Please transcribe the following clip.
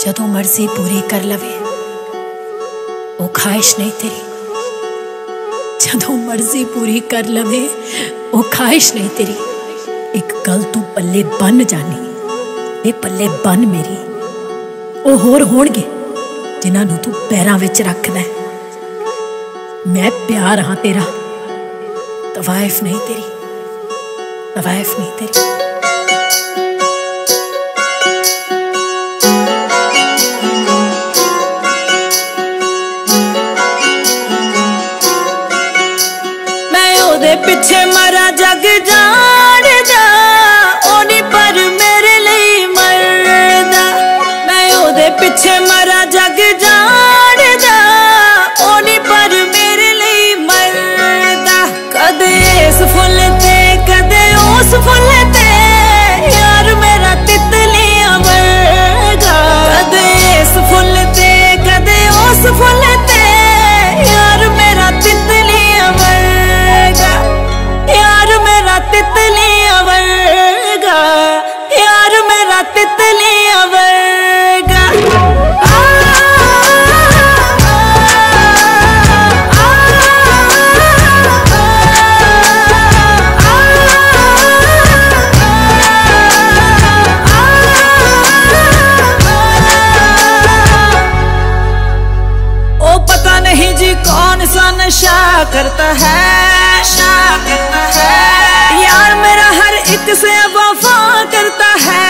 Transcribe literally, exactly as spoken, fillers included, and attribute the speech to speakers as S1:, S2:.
S1: जदों मर्जी पूरी कर लवे वो ख्वाहिश नहीं तेरी। जदों मर्जी पूरी कर लवे वो ख्वाहिश नहीं तेरी। एक गल तू पल्ले बन जानी, ये पल्ले बन मेरी। वो होर होणगे जिन्हां तू पैरां विच रखदा है। मैं प्यार हाँ तेरा, तवाइफ नहीं तेरी, तवाइफ नहीं तेरी।
S2: पिछे मरा जग जान जा ओनी पर मेरे लिए मरदा। मैं ओदे पिछे मरा जग जान जा ओनी पर मेरे लिए मरदा। कदे इस फुल ते कदे उस फुल ते यार मेरा तितलियां वर्गा। कदे इस फुल ते कदे उस फुल ते यार मेरा तितलियां वर्गा। यार मेरा तितलियां वर्गा, यार मेरा तितलियां वर्गा। आ, आ, ओ पता नहीं जी कौन सा नशा करता है, नशा करता है। यार मेरा हर एक से वफा करता है।